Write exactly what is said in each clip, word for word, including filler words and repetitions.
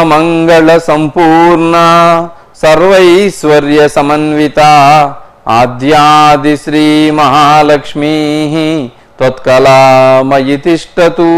సర్వమంగళ సంపూర్ణ సర్వైశ్వర్య సమన్విత ఆద్యాది శ్రీ మహాలక్ష్మీ త్వత్కళామయి తిష్టతు.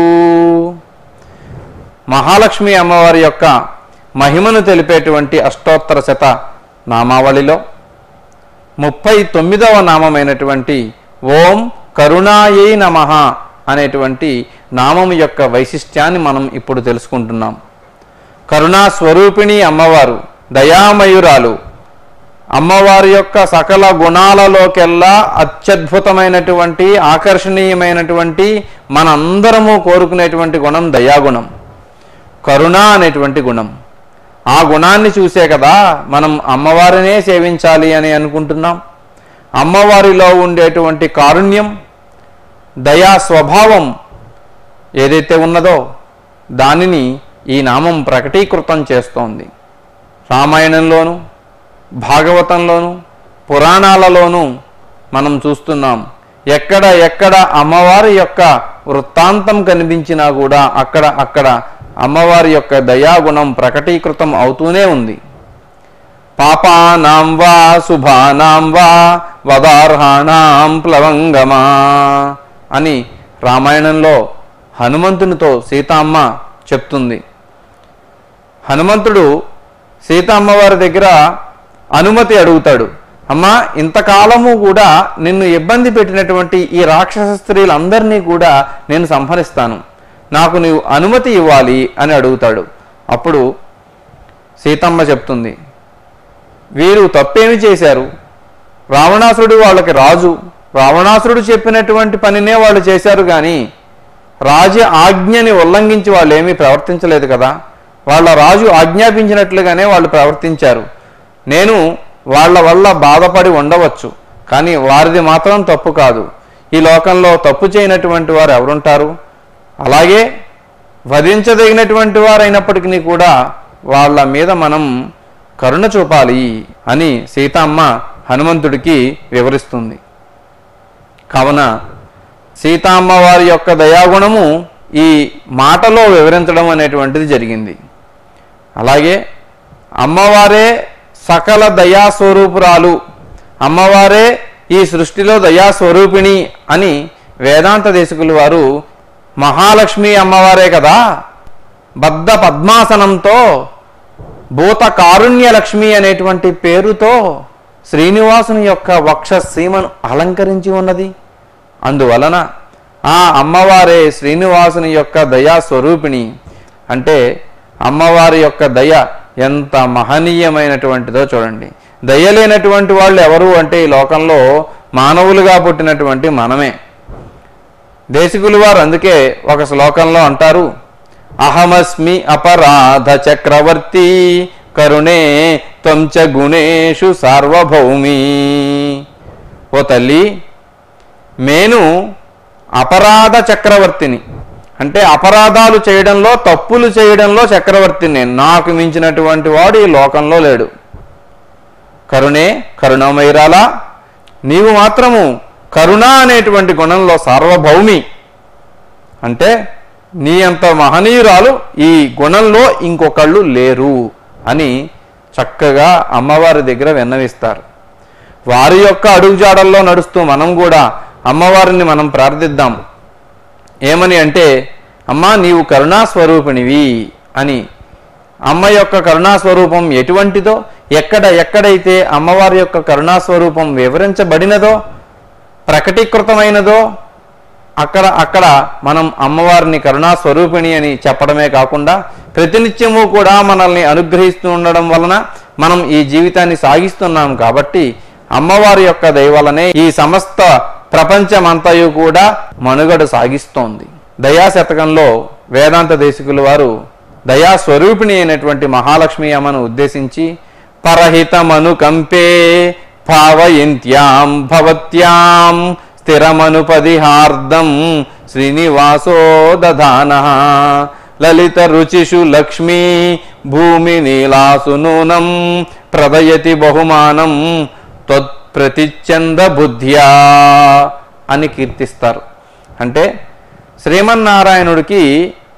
మహాలక్ష్మి అమ్మవారి యొక్క మహిమను తెలిపేటువంటి అష్టోత్తర శత నామావళిలో ముప్పై తొమ్మిదవ నామమైనటువంటి ఓం కరుణాయై నమః అనేటువంటి నామం యొక్క వైశిష్ట్యాన్ని మనం ఇప్పుడు తెలుసుకుంటున్నాం. కరుణా స్వరూపిణి అమ్మవారు, దయామయురాలు. అమ్మవారి యొక్క సకల గుణాలలోకెల్లా అత్యద్భుతమైనటువంటి ఆకర్షణీయమైనటువంటి మనందరము కోరుకునేటువంటి గుణం దయాగుణం, కరుణ అనేటువంటి గుణం. ఆ గుణాన్ని చూసే కదా మనం అమ్మవారినే సేవించాలి అని అనుకుంటున్నాం. అమ్మవారిలో ఉండేటువంటి కారుణ్యం, దయా స్వభావం ఏదైతే ఉన్నదో దానిని ఈ నామం ప్రకటీకృతం చేస్తోంది. రామాయణంలోను, భాగవతంలోను, పురాణాలలోనూ మనం చూస్తున్నాం. ఎక్కడ ఎక్కడ అమ్మవారి యొక్క వృత్తాంతం కనిపించినా కూడా అక్కడ అక్కడ అమ్మవారి యొక్క దయాగుణం ప్రకటీకృతం అవుతూనే ఉంది. పాపానాం వా శుభానాం వా వదార్హాణాం ప్లవంగమా అని రామాయణంలో హనుమంతునితో సీతమ్మ చెప్తుంది. హనుమంతుడు సీతమ్మవారి దగ్గర అనుమతి అడుగుతాడు. అమ్మా, ఇంతకాలము కూడా నిన్ను ఇబ్బంది పెట్టినటువంటి ఈ రాక్షస స్త్రీలందరినీ కూడా నేను సంహరిస్తాను, నాకు నీవు అనుమతి ఇవ్వాలి అని అడుగుతాడు. అప్పుడు సీతమ్మ చెప్తుంది, వీరు తప్పేమి చేశారు? రావణాసురుడు వాళ్ళకి రాజు, రావణాసురుడు చెప్పినటువంటి పనినే వాళ్ళు చేశారు, కానీ రాజ ఆజ్ఞని ఉల్లంఘించి వాళ్ళు ఏమీ ప్రవర్తించలేదు కదా. వాళ్ళ రాజు ఆజ్ఞాపించినట్లుగానే వాళ్ళు ప్రవర్తించారు. నేను వాళ్ళ వల్ల బాధపడి ఉండవచ్చు, కానీ వారిది మాత్రం తప్పు కాదు. ఈ లోకంలో తప్పు చేయనటువంటి వారు ఎవరుంటారు? అలాగే వధించదగినటువంటి వారైనప్పటికీ కూడా వాళ్ళ మీద మనం కరుణ చూపాలి అని సీతమ్మ హనుమంతుడికి వివరిస్తుంది. కావున సీతమ్మ వారి యొక్క దయాగుణము ఈ మాటలో వివరించడం అనేటువంటిది జరిగింది. అలాగే అమ్మవారే సకల దయాస్వరూపురాలు, అమ్మవారే ఈ సృష్టిలో దయాస్వరూపిణి అని వేదాంత దేశకులు వారు మహాలక్ష్మి అమ్మవారే కదా బద్ధ పద్మాసనంతో భూత కారుణ్య లక్ష్మి అనేటువంటి పేరుతో శ్రీనివాసుని యొక్క వక్ష సీమను అలంకరించి ఉన్నది. అందువలన ఆ అమ్మవారే శ్రీనివాసుని యొక్క దయా స్వరూపిణి. అంటే అమ్మవారి యొక్క దయ ఎంత మహనీయమైనటువంటిదో చూడండి. దయ లేనటువంటి వాళ్ళు ఎవరు అంటే ఈ లోకంలో మానవులుగా పుట్టినటువంటి మనమే. దేశికులు వారు అందుకే ఒక శ్లోకంలో అంటారు, అహమస్మి అపరాధ చక్రవర్తి కరుణే త్వంచ గుణేషు సార్వభౌమి. ఓ తల్లి, నేను అపరాధ చక్రవర్తిని, అంటే అపరాధాలు చేయడంలో, తప్పులు చేయడంలో చక్రవర్తిని నేను. నాకు మించినటువంటి వాడు ఈ లోకంలో లేడు. కరుణే కరుణమయురాలా, నీవు మాత్రము కరుణ అనేటువంటి గుణంలో సార్వభౌమి. అంటే నీ అంత మహనీయురాలు ఈ గుణంలో ఇంకొకళ్ళు లేరు అని చక్కగా అమ్మవారి దగ్గర విన్నవిస్తారు. వారి యొక్క అడుగుజాడల్లో నడుస్తూ మనం కూడా అమ్మవారిని మనం ప్రార్థిద్దాం. ఏమని అంటే, అమ్మా నీవు కరుణాస్వరూపిణివి అని. అమ్మ యొక్క కరుణాస్వరూపం ఎటువంటిదో, ఎక్కడ ఎక్కడైతే అమ్మవారి యొక్క కరుణాస్వరూపం వివరించబడినదో, ప్రకటీకృతమైనదో అక్కడ అక్కడ మనం అమ్మవారిని కరుణాస్వరూపిణి అని చెప్పడమే కాకుండా ప్రతినిత్యము కూడా మనల్ని అనుగ్రహిస్తూ ఉండడం వలన మనం ఈ జీవితాన్ని సాగిస్తున్నాం. కాబట్టి అమ్మవారి యొక్క దయ వలనే ఈ సమస్త ప్రపంచమంతయు కూడా మనుగడ సాగిస్తోంది. దయాశతకంలో వేదాంత దేశికులు వారు దయాస్వరూపిణి అయినటువంటి మహాలక్ష్మి అమ్మను ఉద్దేశించి పరహితమను కంపే భావయంత్యాం భవత్యాం స్థిరమనుపదిహార్దం శ్రీనివాసో దధానః లలిత రుచిషు లక్ష్మీ భూమి నీలాసు నూనం ప్రదయతి బహుమానం త్వత్ప్రతిచ్ఛంద బుద్ధ్యా అని కీర్తిస్తారు. అంటే శ్రీమన్నారాయణుడికి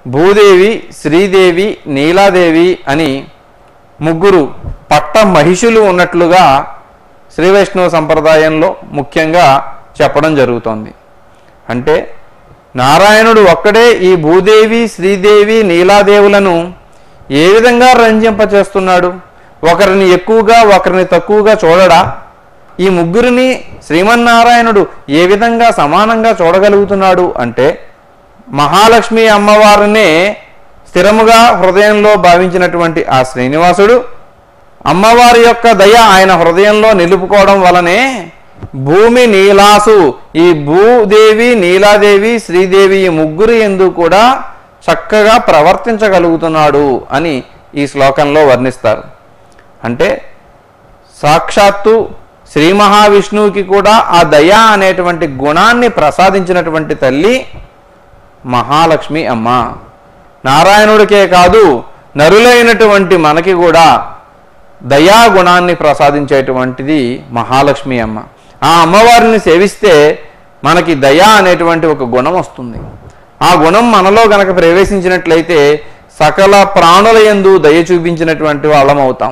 భూదేవి, శ్రీదేవి, నీలాదేవి అని ముగ్గురు పట్ట మహిషులు ఉన్నట్లుగా శ్రీ వైష్ణవ సంప్రదాయంలో ముఖ్యంగా చెప్పడం జరుగుతోంది. అంటే నారాయణుడు ఒక్కడే ఈ భూదేవి, శ్రీదేవి, నీలాదేవులను ఏ విధంగా రంజింపచేస్తున్నాడు? ఒకరిని ఎక్కువగా ఒకరిని తక్కువగా చూడడా? ఈ ముగ్గురిని శ్రీమన్నారాయణుడు ఏ విధంగా సమానంగా చూడగలుగుతున్నాడు అంటే మహాలక్ష్మి అమ్మవారినే స్థిరముగా హృదయంలో భావించినటువంటి ఆ శ్రీనివాసుడు అమ్మవారి యొక్క దయ ఆయన హృదయంలో నిలుపుకోవడం వలనే భూమి నీలాసు, ఈ భూదేవి, నీలాదేవి, శ్రీదేవి ఈ ముగ్గురు యందు కూడా చక్కగా ప్రవర్తించగలుగుతున్నాడు అని ఈ శ్లోకంలో వర్ణిస్తారు. అంటే సాక్షాత్తు శ్రీ మహావిష్ణువుకి కూడా ఆ దయ అనేటువంటి గుణాన్ని ప్రసాదించినటువంటి తల్లి మహాలక్ష్మి అమ్మ. నారాయణుడికే కాదు నరులైనటువంటి మనకి కూడా దయా గుణాన్ని ప్రసాదించేటువంటిది మహాలక్ష్మి అమ్మ. ఆ అమ్మవారిని సేవిస్తే మనకి దయ అనేటువంటి ఒక గుణం వస్తుంది. ఆ గుణం మనలో గనక ప్రవేశించినట్లయితే సకల ప్రాణుల యందు దయ చూపించినటువంటి వాళ్ళం అవుతాం.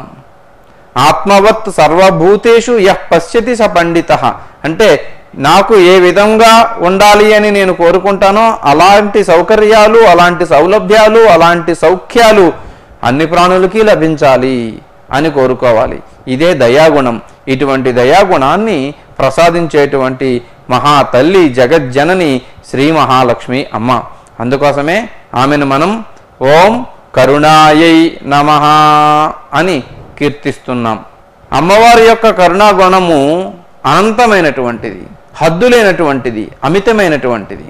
ఆత్మవత్ సర్వభూతేషు యః పశ్యతి స పండితః. అంటే నాకు ఏ విధంగా ఉండాలి అని నేను కోరుకుంటానో అలాంటి సౌకర్యాలు, అలాంటి సౌలభ్యాలు, అలాంటి సౌఖ్యాలు అన్ని ప్రాణులకి లభించాలి అని కోరుకోవాలి. ఇదే దయాగుణం. ఇటువంటి దయాగుణాన్ని ప్రసాదించేటువంటి మహా తల్లి జగజ్జనని శ్రీ మహాలక్ష్మి అమ్మ. అందుకోసమే ఆమెను మనం ఓం కరుణాయై నమః అని కీర్తిస్తున్నాం. అమ్మవారి యొక్క కరుణాగుణము అనంతమైనటువంటిది, హద్దులేనటువంటిది, అమితమైనటువంటిది.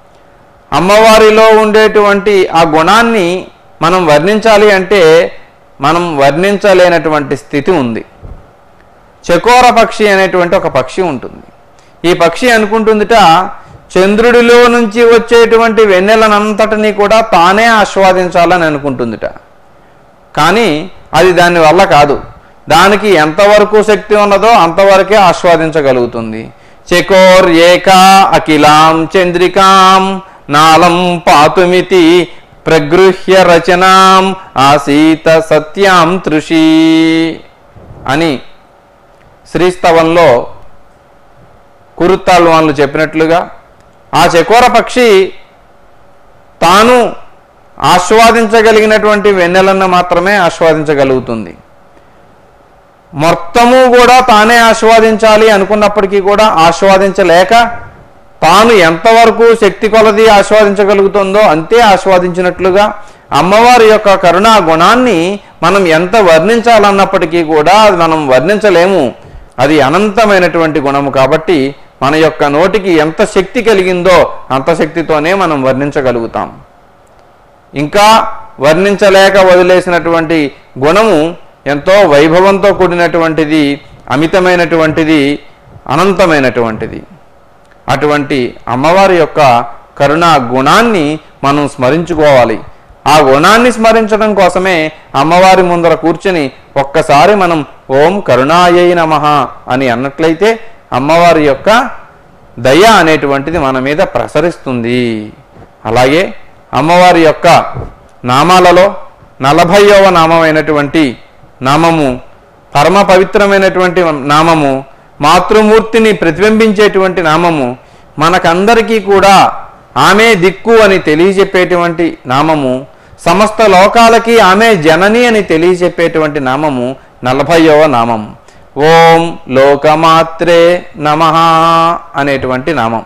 అమ్మవారిలో ఉండేటువంటి ఆ గుణాన్ని మనం వర్ణించాలి అంటే మనం వర్ణించలేనటువంటి స్థితి ఉంది. చకోర పక్షి అనేటువంటి ఒక పక్షి ఉంటుంది. ఈ పక్షి అనుకుంటుందిట చంద్రుడిలో నుంచి వచ్చేటువంటి వెన్నెలనంతటినీ కూడా తానే ఆస్వాదించాలని అనుకుంటుందిట. కానీ అది దాని వల్ల కాదు. దానికి ఎంతవరకు శక్తి ఉన్నదో అంతవరకే ఆస్వాదించగలుగుతుంది. చకోర్ ఏకా అఖిలాం చంద్రికాం నాలం పాతుమితి ప్రగృహ్య రచనాం ఆసీత సత్యాం తృషి అని శ్రీస్తవంలో కురుత్తాళ్వాన్లు చెప్పినట్లుగా ఆ చకోర పక్షి తాను ఆస్వాదించగలిగినటువంటి వెన్నెలను మాత్రమే ఆస్వాదించగలుగుతుంది. మొత్తము కూడా తానే ఆస్వాదించాలి అనుకున్నప్పటికీ కూడా ఆస్వాదించలేక తాను ఎంతవరకు శక్తి కొలది ఆస్వాదించగలుగుతుందో అంతే ఆస్వాదించినట్లుగా అమ్మవారి యొక్క కరుణా గుణాన్ని మనం ఎంత వర్ణించాలన్నప్పటికీ కూడా మనం వర్ణించలేము. అది అనంతమైనటువంటి గుణము కాబట్టి మన యొక్క నోటికి ఎంత శక్తి కలిగిందో అంత శక్తితోనే మనం వర్ణించగలుగుతాం. ఇంకా వర్ణించలేక వదిలేసినటువంటి గుణము ఎంతో వైభవంతో కూడినటువంటిది, అమితమైనటువంటిది, అనంతమైనటువంటిది. అటువంటి అమ్మవారి యొక్క కరుణా గుణాన్ని మనం స్మరించుకోవాలి. ఆ గుణాన్ని స్మరించడం కోసమే అమ్మవారి ముందర కూర్చొని ఒక్కసారి మనం ఓం కరుణాయై నమః అని అన్నట్లయితే అమ్మవారి యొక్క దయ అనేటువంటిది మన మీద ప్రసరిస్తుంది. అలాగే అమ్మవారి యొక్క నామాలలో నలభైవ నామమైనటువంటి నామము పరమ పవిత్రమైనటువంటి నామము, మాతృమూర్తిని ప్రతిబింబించేటువంటి నామము, మనకందరికీ కూడా ఆమె దిక్కు అని తెలియజెప్పేటువంటి నామము, సమస్త లోకాలకి ఆమె జనని అని తెలియజెప్పేటువంటి నామము నలభైవ నామము. ఓం లోకమాత్రే నమః అనేటువంటి నామం.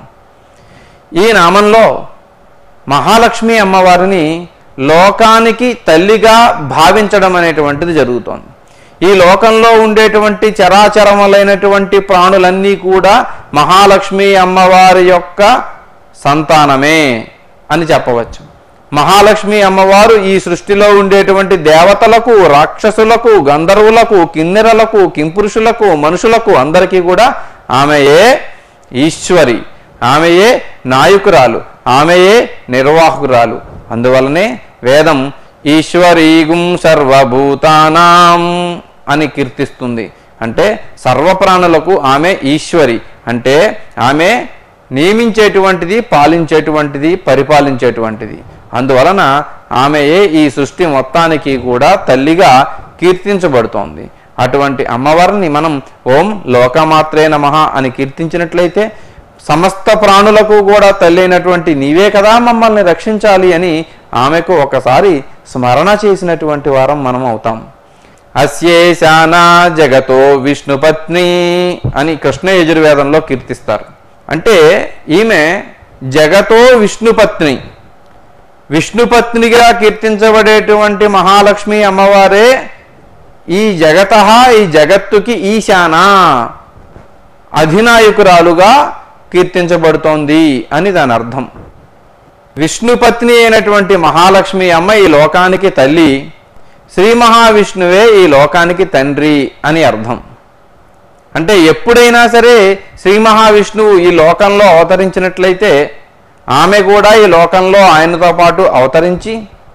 ఈ నామంలో మహాలక్ష్మి అమ్మవారిని లోకానికి తల్లిగా భావించడం అనేటువంటిది జరుగుతోంది. ఈ లోకంలో ఉండేటువంటి చరాచరములైనటువంటి ప్రాణులన్నీ కూడా మహాలక్ష్మి అమ్మవారి యొక్క సంతానమే అని చెప్పవచ్చు. మహాలక్ష్మి అమ్మవారు ఈ సృష్టిలో ఉండేటువంటి దేవతలకు, రాక్షసులకు, గంధర్వులకు, కిన్నెరలకు, కింపురుషులకు, మనుషులకు అందరికీ కూడా ఆమెయే ఈశ్వరి, ఆమెయే నాయకురాలు, ఆమెయే నిర్వాహకురాలు. అందువలనే వేదం ఈశ్వరీగుం సర్వభూతానాం అని కీర్తిస్తుంది. అంటే సర్వప్రాణులకు ఆమె ఈశ్వరి, అంటే ఆమె నియమించేటువంటిది, పాలించేటువంటిది, పరిపాలించేటువంటిది. అందువలన ఆమెయే ఈ సృష్టి మొత్తానికి కూడా తల్లిగా కీర్తించబడుతోంది. అటువంటి అమ్మవారిని మనం ఓం లోకమాత్రే నమః అని కీర్తించినట్లయితే సమస్త ప్రాణులకు కూడా తల్లి అయినటువంటి నీవే కదా మమ్మల్ని రక్షించాలి అని ఆమెకు ఒకసారి స్మరణ చేసినటువంటి వారం మనం అవుతాం. అస్యేశానా జగతో విష్ణుపత్ని అని కృష్ణ యజుర్వేదంలో కీర్తిస్తారు. అంటే ఈమె జగతో విష్ణుపత్ని, విష్ణుపత్నిగా కీర్తించబడేటువంటి మహాలక్ష్మి అమ్మవారే ఈ జగత ఈ జగత్తుకి ఈశానా అధినాయకురాలుగా కీర్తించబడుతోంది అని దాని అర్థం. విష్ణుపత్ని అయినటువంటి మహాలక్ష్మి అమ్మ ఈ లోకానికి తల్లి, శ్రీ మహావిష్ణువే ఈ లోకానికి తండ్రి అని అర్థం. అంటే ఎప్పుడైనా సరే శ్రీ మహావిష్ణువు ఈ లోకంలో అవతరించినట్లయితే ఆమె కూడా ఈ లోకంలో ఆయనతో పాటు అవతరించి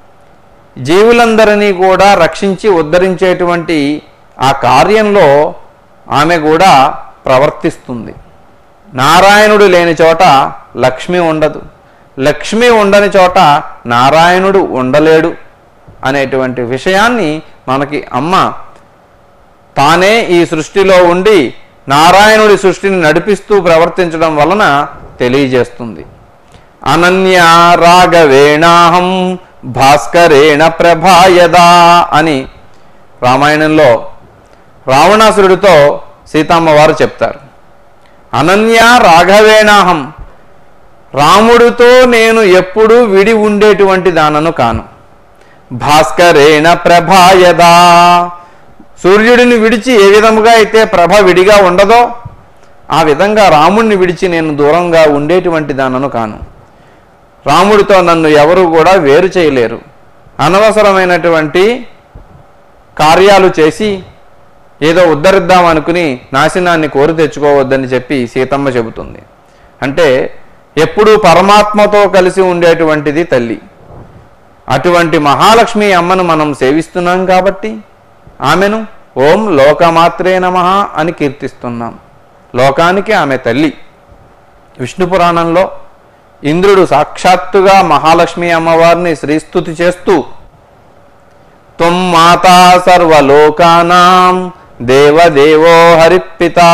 జీవులందరినీ కూడా రక్షించి ఉద్ధరించేటువంటి ఆ కార్యంలో ఆమె కూడా ప్రవర్తిస్తుంది. నారాయణుడు లేని చోట లక్ష్మి ఉండదు, లక్ష్మి ఉండని చోట నారాయణుడు ఉండలేడు అనేటువంటి విషయాన్ని మనకి అమ్మ తానే ఈ సృష్టిలో ఉండి నారాయణుడి సృష్టిని నడిపిస్తూ ప్రవర్తించడం వలన తెలియజేస్తుంది. అనన్య రాఘవేణాహం భాస్కరేణ ప్రభాయదా అని రామాయణంలో రావణాసురుడితో సీతమ్మ వారు చెప్తారు. అనన్య రాఘవేణాహం, రాముడితో నేను ఎప్పుడూ విడి ఉండేటువంటి దానను కాను. భాస్కరేణ ప్రభాయదా, సూర్యుడిని విడిచి ఏ విధముగా అయితే ప్రభ విడిగా ఉండదో ఆ విధంగా రాముడిని విడిచి నేను దూరంగా ఉండేటువంటి దానను కాను. రాముడితో నన్ను ఎవరు కూడా వేరు చేయలేరు. అనవసరమైనటువంటి కార్యాలు చేసి ఏదో ఉద్ధరిద్దాం అనుకుని నాశనాన్ని కోరి తెచ్చుకోవద్దని చెప్పి సీతమ్మ చెబుతుంది. అంటే ఎప్పుడూ పరమాత్మతో కలిసి ఉండేటువంటిది తల్లి. అటువంటి మహాలక్ష్మి అమ్మను మనం సేవిస్తున్నాం కాబట్టి ఆమెను ఓం లోకమాత్రే నమః అని కీర్తిస్తున్నాం. లోకానికి ఆమె తల్లి. విష్ణు పురాణంలో ఇంద్రుడు సాక్షాత్తుగా మహాలక్ష్మి అమ్మవారిని శ్రీస్తుతి చేస్తూ త్వం మాతా సర్వలోకానాం దేవదేవో హరిపితా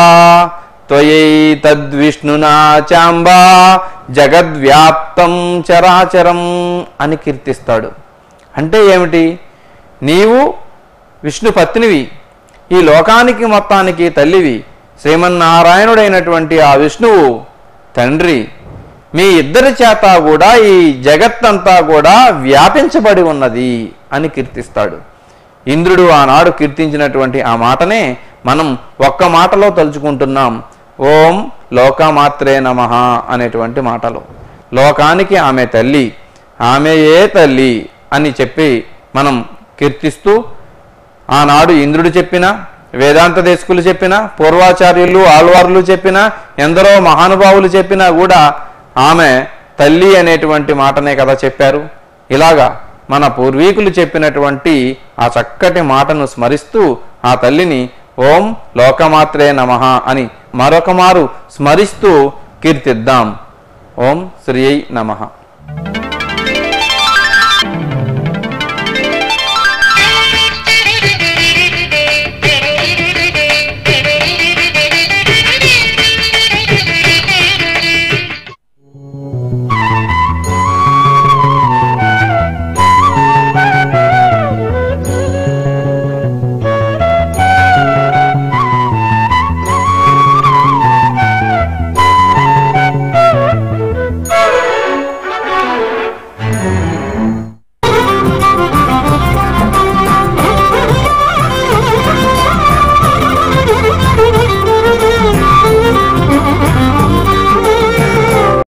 త్వయైతద్విష్ణునా చాంబా జగద్వ్యాప్తం చరాచరం అని కీర్తిస్తాడు. అంటే ఏమిటి? నీవు విష్ణు పత్నివి, ఈ లోకానికి మొత్తానికి తల్లివి, శ్రీమన్నారాయణుడైనటువంటి ఆ విష్ణువు తండ్రి. మీ ఇద్దరి చేత కూడా ఈ జగత్తంతా కూడా వ్యాపించబడి ఉన్నది అని కీర్తిస్తాడు. ఇంద్రుడు ఆనాడు కీర్తించినటువంటి ఆ మాటనే మనం ఒక్క మాటలో తలుచుకుంటున్నాం. ఓం లోకమాత్రే నమః అనేటువంటి మాటలో లోకానికి ఆమె తల్లి, ఆమెయే తల్లి అని చెప్పి మనం కీర్తిస్తూ ఆనాడు ఇంద్రుడు చెప్పిన, వేదాంత దేశకులు చెప్పిన, పూర్వాచార్యులు ఆళ్వార్లు చెప్పిన, ఎందరో మహానుభావులు చెప్పినా కూడా ఆమె తల్లి అనేటువంటి మాటనే కదా చెప్పారు. ఇలాగా మన పూర్వీకులు చెప్పినటువంటి ఆ చక్కటి మాటను స్మరిస్తూ ఆ తల్లిని ఓం లోకమాత్రే నమః అని మరొక మారు స్మరిస్తూ కీర్తిద్దాం. ఓం శ్రీ నమః.